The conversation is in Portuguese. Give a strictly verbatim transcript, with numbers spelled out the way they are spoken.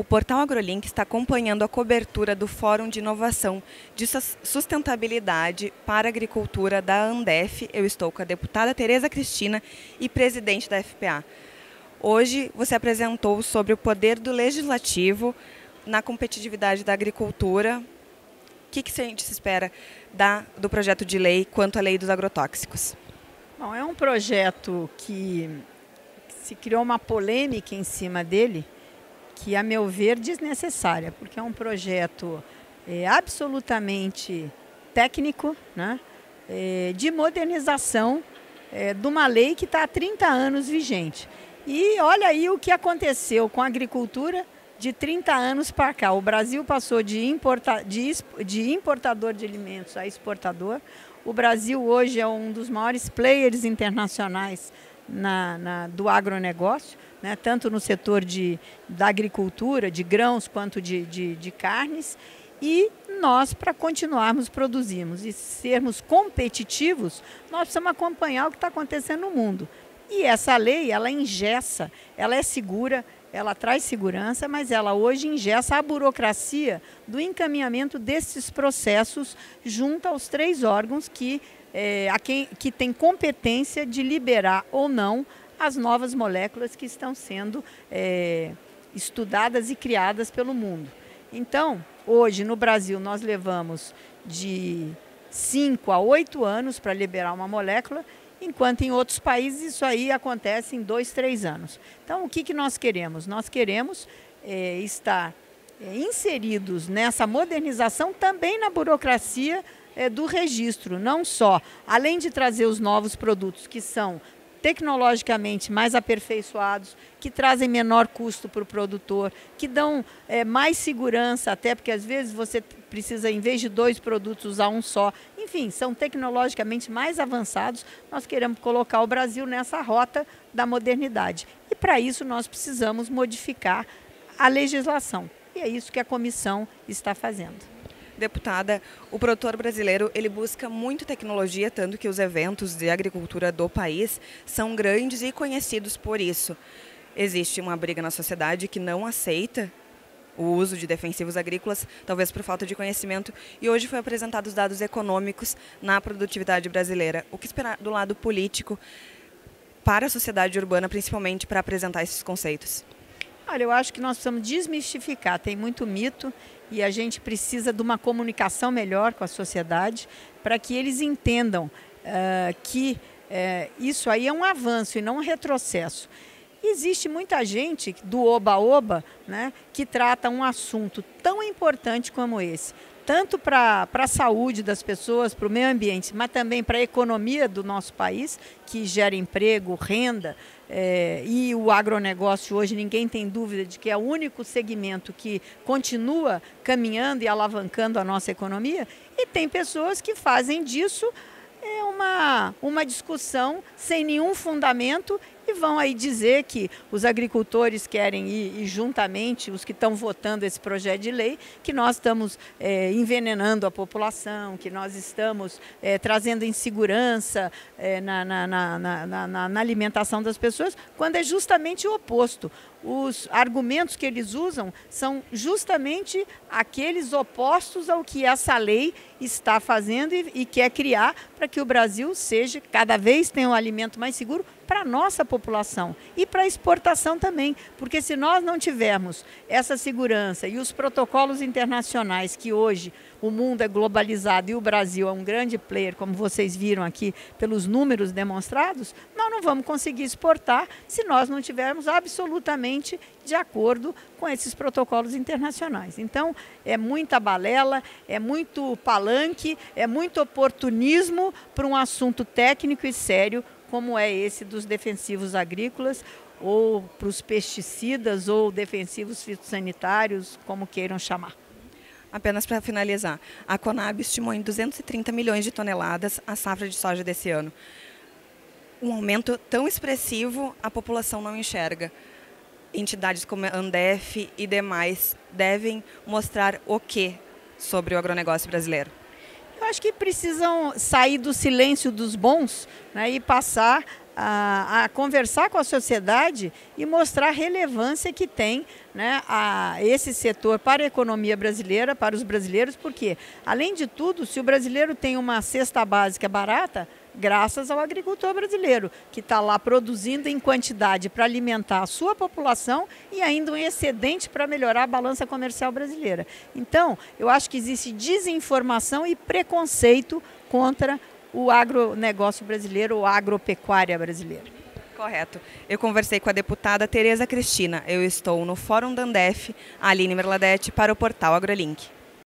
Portal AgroLink está acompanhando a cobertura do Fórum de Inovação de Sustentabilidade para a Agricultura da Andef. Eu estou com a deputada Tereza Cristina e presidente da F P A. Hoje você apresentou sobre o poder do legislativo na competitividade da agricultura. O que, que a gente se espera da, do projeto de lei quanto à lei dos agrotóxicos? Bom, é um projeto que se criou uma polêmica em cima dele, que, a meu ver, desnecessária, porque é um projeto é, absolutamente técnico, né, é, de modernização é, de uma lei que está há trinta anos vigente. E olha aí o que aconteceu com a agricultura de trinta anos para cá. O Brasil passou de, importa, de, de importador de alimentos a exportador. O Brasil hoje é um dos maiores players internacionais na, na, do agronegócio, né, tanto no setor de, da agricultura, de grãos, quanto de, de, de carnes. E nós, para continuarmos produzirmos e sermos competitivos, nós precisamos acompanhar o que está acontecendo no mundo. E essa lei, ela engessa, ela é segura, ela traz segurança, mas ela hoje engessa a burocracia do encaminhamento desses processos junto aos três órgãos que, é, a quem, que têm competência de liberar ou não as novas moléculas que estão sendo é, estudadas e criadas pelo mundo. Então, hoje no Brasil nós levamos de cinco a oito anos para liberar uma molécula, enquanto em outros países isso aí acontece em dois, três anos. Então, o que, que nós queremos? Nós queremos é, estar é, inseridos nessa modernização também na burocracia é, do registro, não só, além de trazer os novos produtos que são tecnologicamente mais aperfeiçoados, que trazem menor custo para o produtor, que dão é, mais segurança, até porque às vezes você precisa, em vez de dois produtos, usar um só. Enfim, são tecnologicamente mais avançados. Nós queremos colocar o Brasil nessa rota da modernidade. E para isso nós precisamos modificar a legislação. E é isso que a comissão está fazendo. Deputada, o produtor brasileiro ele busca muito tecnologia, tanto que os eventos de agricultura do país são grandes e conhecidos por isso. Existe uma briga na sociedade que não aceita o uso de defensivos agrícolas, talvez por falta de conhecimento, e hoje foi apresentado os dados econômicos na produtividade brasileira. O que esperar do lado político para a sociedade urbana, principalmente para apresentar esses conceitos? Olha, eu acho que nós precisamos desmistificar, tem muito mito e a gente precisa de uma comunicação melhor com a sociedade para que eles entendam uh, que uh, isso aí é um avanço e não um retrocesso. Existe muita gente do oba-oba, né, que trata um assunto tão importante como esse, tanto para a saúde das pessoas, para o meio ambiente, mas também para a economia do nosso país, que gera emprego, renda, é, e o agronegócio hoje, ninguém tem dúvida de que é o único segmento que continua caminhando e alavancando a nossa economia, e tem pessoas que fazem disso é, uma, uma discussão sem nenhum fundamento e vão aí dizer que os agricultores querem ir, e juntamente os que estão votando esse projeto de lei, que nós estamos é, envenenando a população, que nós estamos é, trazendo insegurança é, na, na, na, na, na, na alimentação das pessoas, quando é justamente o oposto. Os argumentos que eles usam são justamente aqueles opostos ao que essa lei está fazendo e, e quer criar para que o Brasil seja, cada vez tenha um alimento mais seguro para a nossa população e para a exportação também, porque se nós não tivermos essa segurança e os protocolos internacionais que hoje o mundo é globalizado e o Brasil é um grande player, como vocês viram aqui pelos números demonstrados, nós não vamos conseguir exportar se nós não tivermos absolutamente de acordo com esses protocolos internacionais. Então, é muita balela, é muito palanque, é muito oportunismo para um assunto técnico e sério como é esse dos defensivos agrícolas, ou para os pesticidas, ou defensivos fitossanitários, como queiram chamar. Apenas para finalizar, a Conab estimou em duzentos e trinta milhões de toneladas a safra de soja desse ano. Um aumento tão expressivo, a população não enxerga. Entidades como a Andef e demais devem mostrar o que sobre o agronegócio brasileiro? Eu acho que precisam sair do silêncio dos bons, né, e passar a, a conversar com a sociedade e mostrar a relevância que tem, né, a esse setor para a economia brasileira, para os brasileiros, porque, além de tudo, se o brasileiro tem uma cesta básica barata, graças ao agricultor brasileiro, que está lá produzindo em quantidade para alimentar a sua população e ainda um excedente para melhorar a balança comercial brasileira. Então, eu acho que existe desinformação e preconceito contra o agronegócio brasileiro ou a agropecuária brasileira. Correto. Eu conversei com a deputada Tereza Cristina. Eu estou no Fórum da Andef, Aline Merladete, para o portal AgroLink.